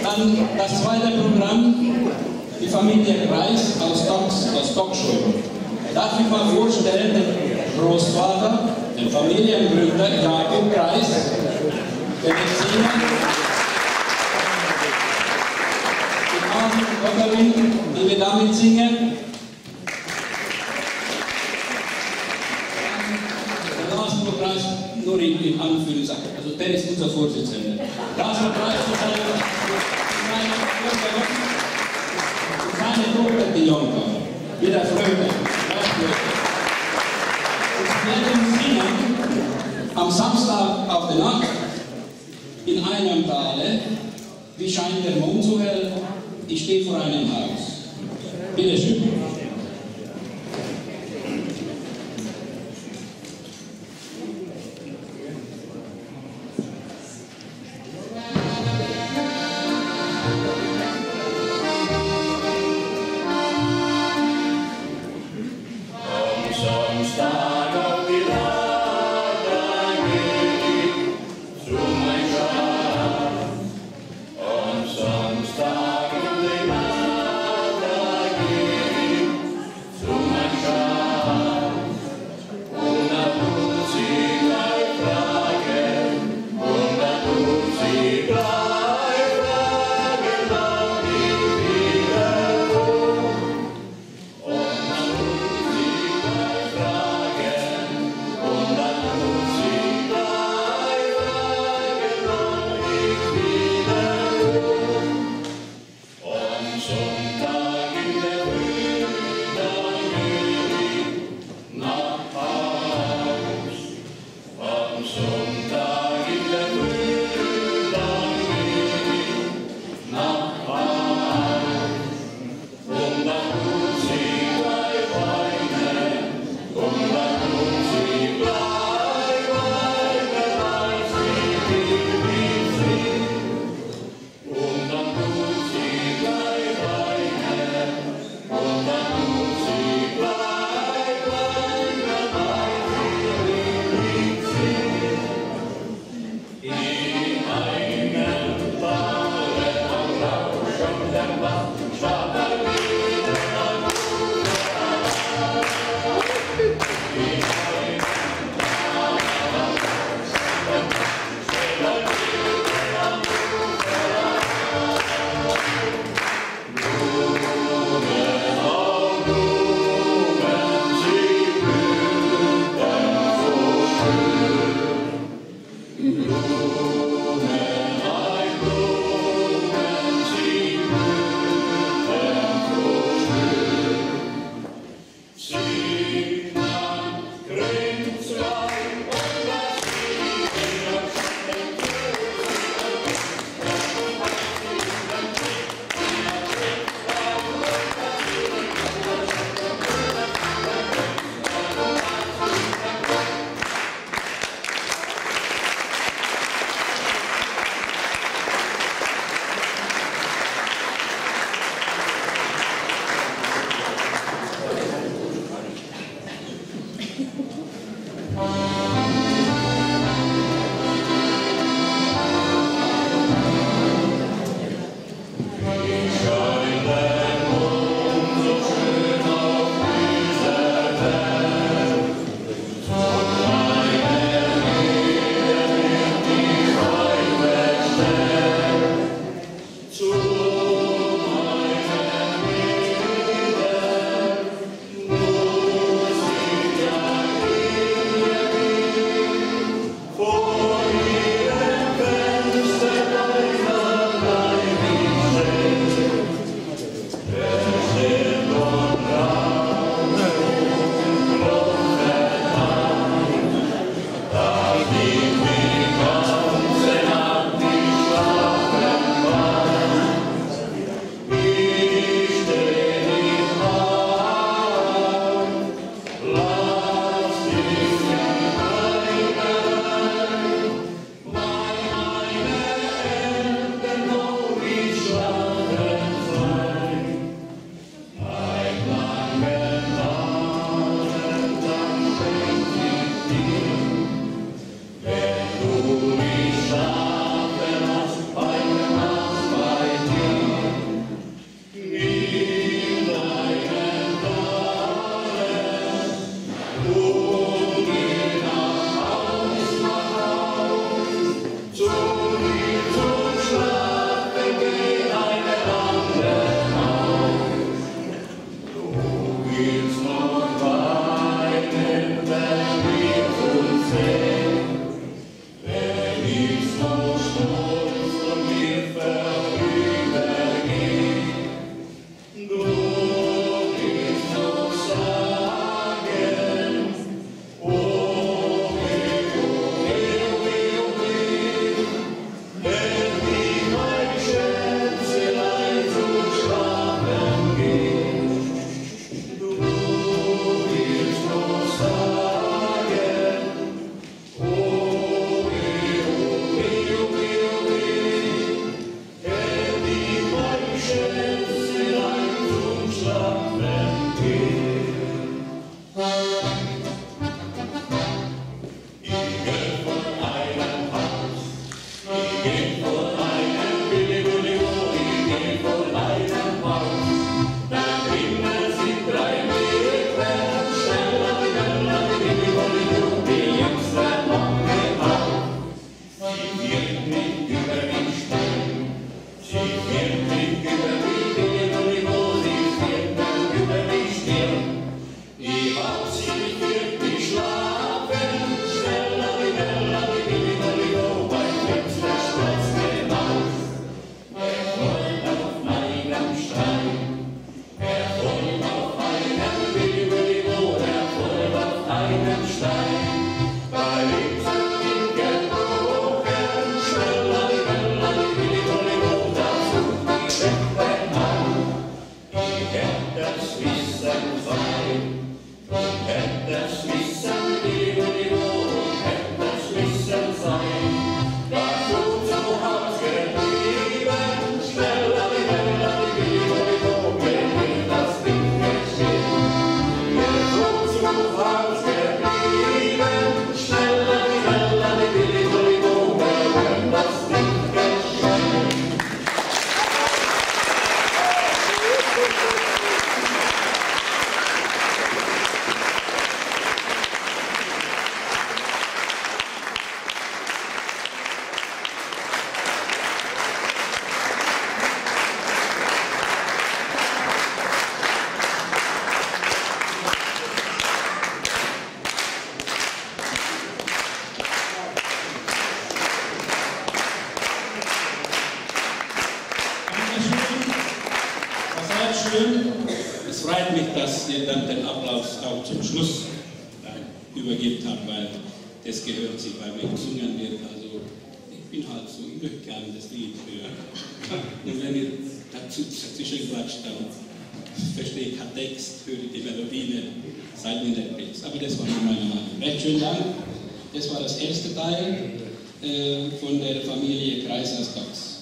Dann das zweite Programm, die Familie Kreis aus Dockschul. Darf ich mal vorstellen, den Großvater, den Familiengründer Jakob Kreis, der Mediziner, die Gotterin, die wir damit singen. Der Laszlo Kreis, nur in Anführungszeichen, also der ist unser Vorsitzender. Laszlo Kreis ist keine Tochter, die Jonka, wie der Flöte. Wir werden singen am Samstag auf der Nacht in einem Tale, wie scheint der Mond so hell, ich stehe vor einem Haus. Bitte schön. Samstag um die Nacht schön. Es freut mich, dass ihr dann den Applaus auch zum Schluss übergeben habt, weil das gehört sich, weil mir gesungen wird. Also ich bin halt so, ich möchte gerne das Lied hören. Und wenn ihr dazwischen quatscht, dann verstehe ich keinen Text, höre ich die Melodie nicht, seid mir nicht böse. Aber das war meine Meinung. Recht schönen Dank. Das war das erste Teil von der Familie Kreis aus Dax.